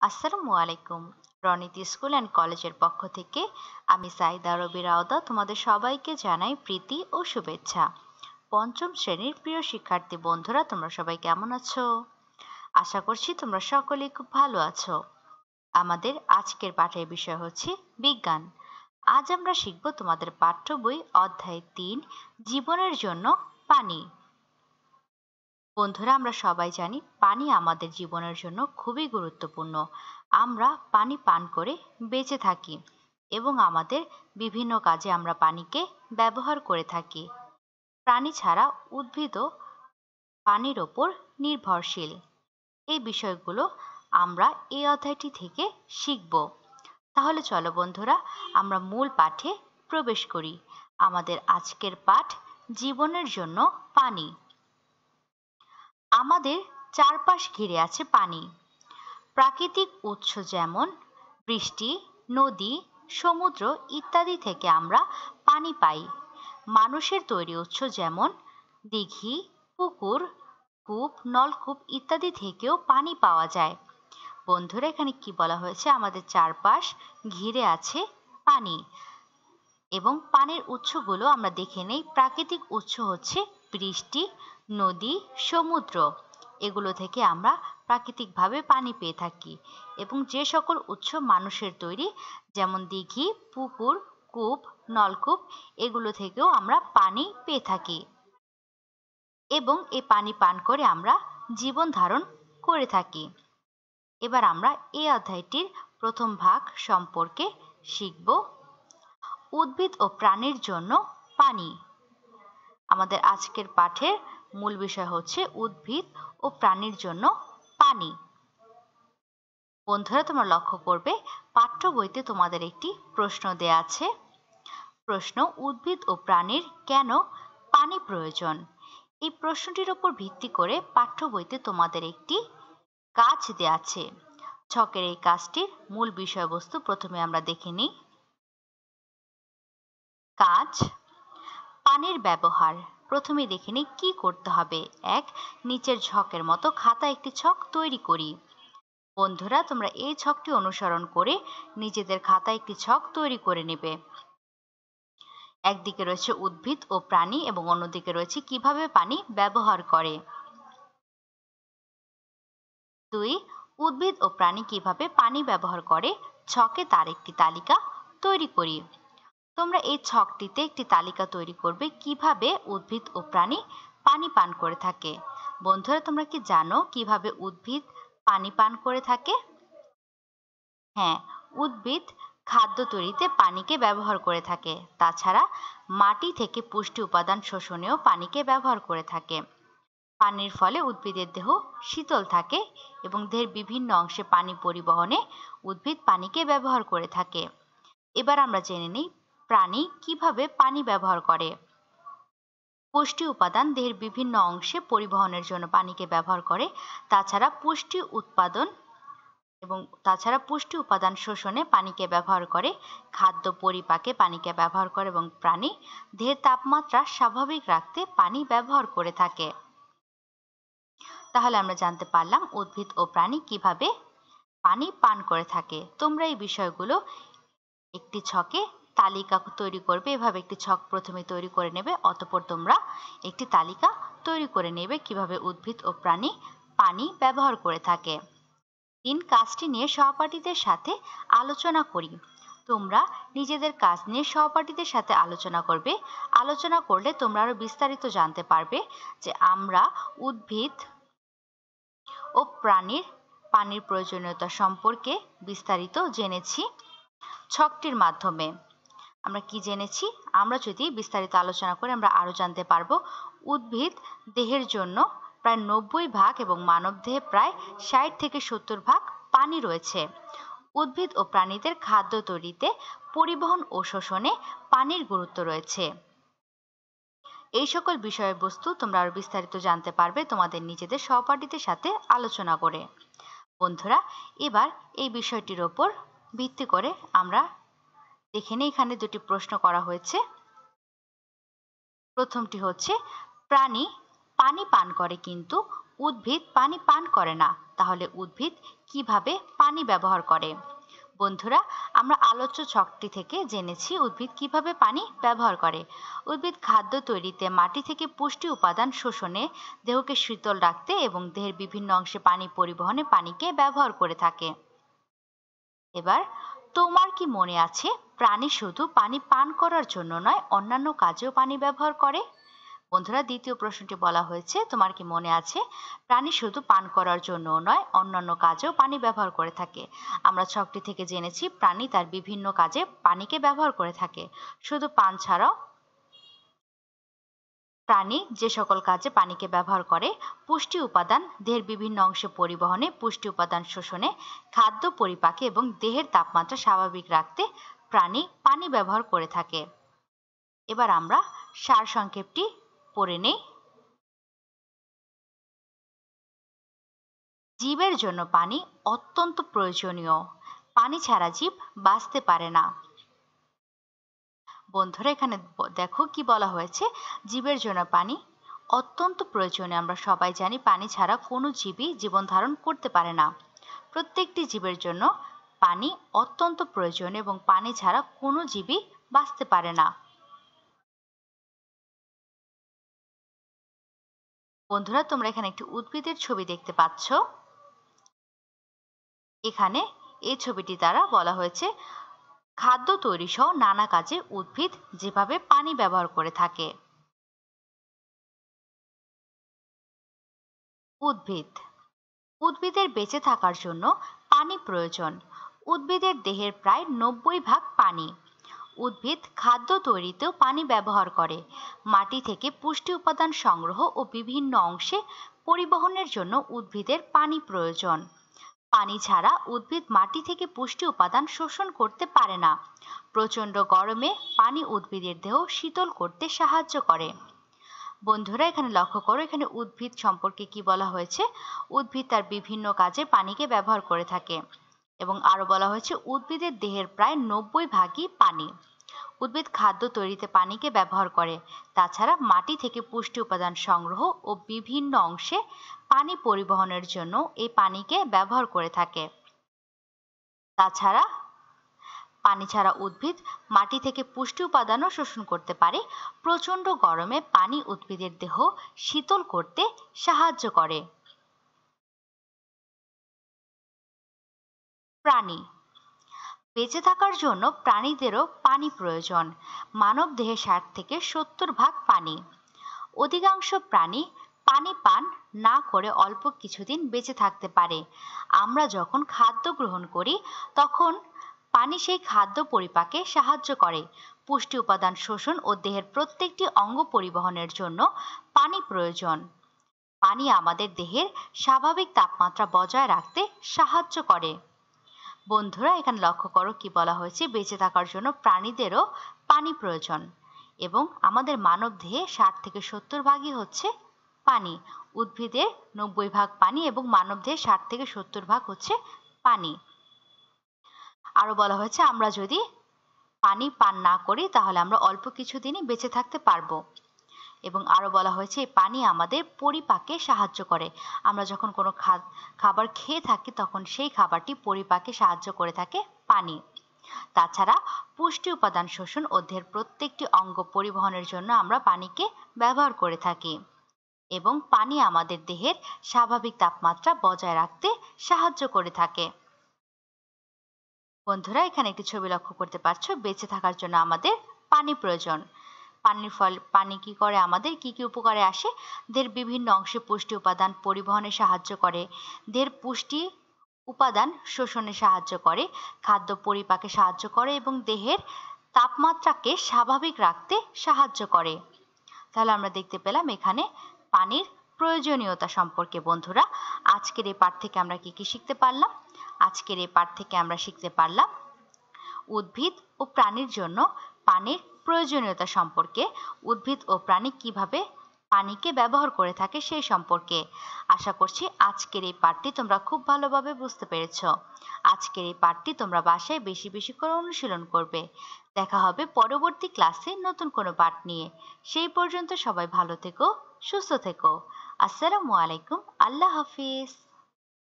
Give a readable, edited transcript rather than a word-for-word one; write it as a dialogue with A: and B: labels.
A: আসসালামু আলাইকুম। Ronit school and কলেজের পক্ষ থেকে আমি সাইদা রবি রাওদা তোমাদের সবাইকে জানাই প্রীতি ও শুভেচ্ছা। পঞ্চম শ্রেণীর প্রিয় শিক্ষার্থী বন্ধুরা, তোমরা সবাই কেমন আছো? আশা করছি তোমরা সকলেই খুব ভালো আছো। আমাদের আজকের পাঠের বিষয় হচ্ছে বিজ্ঞান। আজ আমরা শিখব তোমাদের পাঠ্য বই অধ্যায় ৩, জীবনের জন্য পানি। বন্ধুরা, আমরা সবাই জানি পানি আমাদের জীবনের জন্য খুবই গুরুত্বপূর্ণ। আমরা পানি পান করে বেঁচে থাকি এবং আমাদের বিভিন্ন কাজে আমরা পানিকে ব্যবহার করে থাকি। প্রাণী ছাড়া উদ্ভিদও পানির ওপর নির্ভরশীল। এই বিষয়গুলো আমরা এই অধ্যায়টি থেকে শিখব। তাহলে চলো বন্ধুরা, আমরা মূল পাঠে প্রবেশ করি। আমাদের আজকের পাঠ জীবনের জন্য পানি। আমাদের চারপাশ ঘিরে আছে পানি। প্রাকৃতিক উৎস যেমন বৃষ্টি, নদী, সমুদ্র ইত্যাদি থেকে আমরা পানি পাই। মানুষের তৈরি উৎস যেমন দিঘি, পুকুর, কূপ, নলকূপ ইত্যাদি থেকেও পানি পাওয়া যায়। বন্ধুরা, এখানে কি বলা হয়েছে? আমাদের চারপাশ ঘিরে আছে পানি এবং পানির উৎসগুলো আমরা দেখে নেই। প্রাকৃতিক উৎস হচ্ছে বৃষ্টি, নদী, সমুদ্র। এগুলো থেকে আমরা প্রাকৃতিকভাবে পানি পেয়ে থাকি। এবং যে সকল উৎস মানুষের তৈরি যেমন দিঘি, পুকুর, কূপ, নলকূপ এগুলো থেকেও আমরা পানি পেয়ে থাকি এবং এই পানি পান করে আমরা জীবন ধারণ করে থাকি। এবার আমরা এই অধ্যায়টির প্রথম ভাগ সম্পর্কে শিখব। উদ্ভিদ ও প্রাণীর জন্য পানি। আমাদের আজকের পাঠের মূল বিষয় হচ্ছে উদ্ভিদ ও প্রাণীর জন্য পানি। বন্ধুরা, তোমরা লক্ষ্য করবে পাঠ্য বইতে তোমাদের একটি প্রশ্ন দেয়া আছে। প্রশ্ন: উদ্ভিদ ও প্রাণীর কেন পানি প্রয়োজন? এই প্রশ্নটির উপর ভিত্তি করে পাঠ্য বইতে তোমাদের একটি কাজ দেয়া আছে। ছকের এই কাজটির মূল বিষয়বস্তু প্রথমে আমরা দেখে নিই। কাজ: পানির ব্যবহার। প্রথমে দেখে নিই কি করতে হবে। এক, নিচের ছকের মতো খাতা একটি ছক তৈরি করি। বন্ধুরা, তোমরা এই ছকটি অনুসরণ করে নিজেদের খাতায় একটি ছক তৈরি করে নেবে। একদিকে রয়েছে উদ্ভিদ ও প্রাণী এবং অন্যদিকে রয়েছে কিভাবে পানি ব্যবহার করে। ২, উদ্ভিদ ও প্রাণী কিভাবে পানি ব্যবহার করে ছকে তার একটি তালিকা তৈরি করি। তোমরা এই ছকটিতে একটি তালিকা তৈরি করবে কিভাবে উদ্ভিদ ও প্রাণী পানি পান করে থাকে। বন্ধুরা, তোমরা কি জানো কিভাবে উদ্ভিদ পানি পান করে থাকে? হ্যাঁ, উদ্ভিদ খাদ্য তৈরিতে পানিকে ব্যবহার করে থাকে। তাছাড়া মাটি থেকে পুষ্টি উপাদান শোষণেও পানিকে ব্যবহার করে থাকে। পানির ফলে উদ্ভিদের দেহ শীতল থাকে এবং দেহের বিভিন্ন অংশে পানি পরিবহনে উদ্ভিদ পানিকে ব্যবহার করে থাকে। এবার আমরা জেনে নিই প্রাণী কিভাবে পানি ব্যবহার করে। পুষ্টি উপাদান দেহের বিভিন্ন অংশে পরিবহনের জন্য পানিকে ব্যবহার করে। তাছাড়া পুষ্টি উপাদান শোষণে পানিকে ব্যবহার করে। খাদ্য পরিপাকে পানিকে ব্যবহার করে এবং প্রাণী দেহের তাপমাত্রা স্বাভাবিক রাখতে পানি ব্যবহার করে থাকে। তাহলে আমরা জানতে পারলাম উদ্ভিদ ও প্রাণী কিভাবে পানি পান করে থাকে। তোমরা এই বিষয়গুলো একটি ছকে তালিকা তৈরি করবে। এভাবে একটি ছক প্রথমে তৈরি করে নেবে, অতঃপর তোমরা একটি তালিকা তৈরি করে নেবে কিভাবে উদ্ভিদ ও প্রাণী পানি ব্যবহার করে থাকে। ৩, কাজটি নিয়ে সহপাঠীদের সাথে আলোচনা করি। তোমরা নিজেদের কাজ নিয়ে সহপাঠীদের সাথে আলোচনা করবে। আলোচনা করলে তোমরা আরো বিস্তারিত জানতে পারবে যে আমরা উদ্ভিদ ও প্রাণীর পানির প্রয়োজনীয়তা সম্পর্কে বিস্তারিত জেনেছি। ছকটির মাধ্যমে আমরা কি জেনেছি? আমরা যদি বিস্তারিত আলোচনা করে আমরা আরো জানতে পারবো উদ্ভিদ দেহের জন্য প্রায় 90% এবং মানবদেহে প্রায় 60 থেকে 70 ভাগ পানি রয়েছে। উদ্ভিদ ও প্রাণীদের খাদ্য তৈরিতে পরিবহন ও শোষণে পানির গুরুত্ব রয়েছে। এই সকল বিষয়বস্তু তোমরা আরো বিস্তারিত জানতে পারবে তোমাদের নিজেদের সহপাঠীদের সাথে আলোচনা করে। বন্ধুরা, এবার এই বিষয়টির ওপর ভিত্তি করে আমরা দেখে নিই। এখানে দুটি প্রশ্ন করা হয়েছে। প্রথমটি হচ্ছে প্রাণী পানি পান করে কিন্তু উদ্ভিদ পানি পান করে না। তাহলে উদ্ভিদ কিভাবে পানি ব্যবহার করে? বন্ধুরা, আমরা আলোচ্য ছকটি থেকে জেনেছি উদ্ভিদ কিভাবে পানি ব্যবহার করে। উদ্ভিদ খাদ্য তৈরিতে, মাটি থেকে পুষ্টি উপাদান শোষণে, দেহকে শীতল রাখতে এবং দেহের বিভিন্ন অংশে পানি পরিবহনে পানিকে ব্যবহার করে থাকে। এবার তোমার কি মনে আছে প্রাণী শুধু পানি পান করার জন্য নয়, অন্যান্য কাজেও পানি ব্যবহার করে? বন্ধুরা, দ্বিতীয় প্রশ্নটি বলা হয়েছে, তোমার কি মনে আছে প্রাণী শুধু পান করার জন্য নয়, অন্যান্য কাজেও পানি ব্যবহার করে থাকে? আমরা ছকটি থেকে জেনেছি প্রাণী তার বিভিন্ন কাজে পানিকে ব্যবহার করে থাকে। শুধু পান ছাড়াও প্রাণী যে সকল কাজে পানিকে ব্যবহার করে: পুষ্টি উপাদান, দেহের বিভিন্ন অংশে পরিবহনে, পুষ্টি উপাদান শোষণে, খাদ্য পরিপাকে এবং দেহের তাপমাত্রা স্বাভাবিক রাখতে প্রাণী পানি ব্যবহার করে থাকে। এবার আমরা সারসংক্ষেপটি পড়ে নেই। জীবের জন্য পানি অত্যন্ত প্রয়োজনীয়। পানি ছাড়া জীব বাঁচতে পারে না। বন্ধুরা, এখানে দেখো কি বলা হয়েছে, জীবের জন্য পানি অত্যন্ত প্রয়োজনীয়। আমরা সবাই জানি পানি ছাড়া কোনো জীবই জীবন ধারণ করতে পারে না। প্রত্যেকটি জীবের জন্য পানি অত্যন্ত প্রয়োজনীয় এবং পানি ছাড়া কোনো জীবই বাঁচতে পারে না। বন্ধুরা, তোমরা এখানে একটি উদ্ভিদের ছবি দেখতে পাচ্ছ। এখানে এই ছবিটি দ্বারা বলা হয়েছে খাদ্য তৈরি সহ নানা কাজে উদ্ভিদ যেভাবে পানি ব্যবহার করে থাকে। উদ্ভিদের বেঁচে থাকার জন্য পানি প্রয়োজন। উদ্ভিদের দেহের প্রায় 90% পানি। উদ্ভিদ খাদ্য তৈরিতেও পানি ব্যবহার করে। মাটি থেকে পুষ্টি উপাদান সংগ্রহ ও বিভিন্ন অংশে পরিবহনের জন্য উদ্ভিদের পানি প্রয়োজন। পানি ছাড়া উদ্ভিদ মাটি থেকে পুষ্টি উপাদান শোষণ করতে পারে না। প্রচণ্ড গরমে পানি উদ্ভিদের দেহ শীতল করতে সাহায্য করে। বন্ধুরা, এখানে লক্ষ্য করো, এখানে উদ্ভিদ সম্পর্কে কি বলা হয়েছে। উদ্ভিদ তার বিভিন্ন কাজে পানিকে ব্যবহার করে থাকে এবং আরো বলা হয়েছে উদ্ভিদের দেহের প্রায় 90%ই পানি। উদ্ভিদ খাদ্য তৈরিতে পানিকে ব্যবহার করে। তাছাড়া মাটি থেকে পুষ্টি উপাদান সংগ্রহ ও বিভিন্ন অংশে পানি পরিবহনের জন্য এই পানিকে ব্যবহার করে থাকে। তাছাড়া পানি ছাড়া উদ্ভিদ মাটি থেকে পুষ্টি উপাদানও শোষণ করতে পারে। প্রচণ্ড গরমে পানি উদ্ভিদের দেহ শীতল করতে সাহায্য করে। প্রাণী বেঁচে থাকার জন্য প্রাণীদেরও পানি প্রয়োজন। মানব দেহে 60 থেকে 70% পানি। অধিকাংশ প্রাণী পানি পান না করে অল্প কিছুদিন বেঁচে থাকতে পারে। আমরা যখন খাদ্য গ্রহণ করি তখন পানি সেই খাদ্য পরিপাকে সাহায্য করে। পুষ্টি উপাদান শোষণ ও দেহের প্রত্যেকটি অঙ্গ পরিবহনের জন্য পানি প্রয়োজন। পানি আমাদের দেহের স্বাভাবিক তাপমাত্রা বজায় রাখতে সাহায্য করে। বন্ধুরা, এখানে লক্ষ্য করো কি বলা হয়েছে, বেঁচে থাকার জন্য প্রাণীদেরও পানি প্রয়োজন এবং আমাদের মানব দেহে 60 থেকে 70%ই হচ্ছে পানি। উদ্ভিদের 90% পানি এবং মানব দেহে 60 থেকে 70% হচ্ছে পানি। আরো বলা হয়েছে আমরা যদি পানি পান না করি তাহলে আমরা অল্প কিছুদিনই বেঁচে থাকতে পারবো। এবং আরো বলা হয়েছে এই পানি আমাদের পরিপাকে সাহায্য করে। আমরা যখন কোনো খাবার খেয়ে থাকি তখন সেই খাবারটি পরিপাকে সাহায্য করে থাকে পানি। তাছাড়া পুষ্টি উপাদান শোষণ ও দেহের প্রত্যেকটি অঙ্গ পরিবহনের জন্য আমরা পানিকে ব্যবহার করে থাকি এবং পানি আমাদের দেহের স্বাভাবিক তাপমাত্রা বজায় রাখতে সাহায্য করে থাকে। বন্ধুরা, এখানে একটি ছবি লক্ষ্য করতে পারছো। বেঁচে থাকার জন্য আমাদের পানি প্রয়োজন। পানির ফল পানি কি করে, আমাদের কি কি উপকারে আসে? দেহের বিভিন্ন অংশে পুষ্টি উপাদান পরিবহনে সাহায্য করে, দেহের পুষ্টি উপাদান শোষণে সাহায্য করে, খাদ্য পরিপাকে সাহায্য করে এবং দেহের তাপমাত্রাকে স্বাভাবিক রাখতে সাহায্য করে। তাহলে আমরা দেখতে পেলাম এখানে পানির প্রয়োজনীয়তা সম্পর্কে। বন্ধুরা, আজকের এই পাঠ থেকে আমরা কি কি শিখতে পারলাম? আজকের এই পাঠ থেকে আমরা শিখতে পারলাম উদ্ভিদ ও প্রাণীর জন্য পানির প্রয়োজনীয়তা সম্পর্কে, উদ্ভিদ ও প্রাণী কিভাবে পানিকে ব্যবহার করে থাকে সেই সম্পর্কে। আশা করছি আজকের এই পাঠটি তোমরা খুব ভালোভাবে বুঝতে পেরেছো। আজকের এই পাঠটি তোমরা বাসায় বেশি বেশি করে অনুশীলন করবে। দেখা হবে পরবর্তী ক্লাসে নতুন কোনো পাঠ নিয়ে। সেই পর্যন্ত সবাই ভালো থেকো, সুস্থ থেকো। আসসালামু আলাইকুম। আল্লাহ হাফিজ।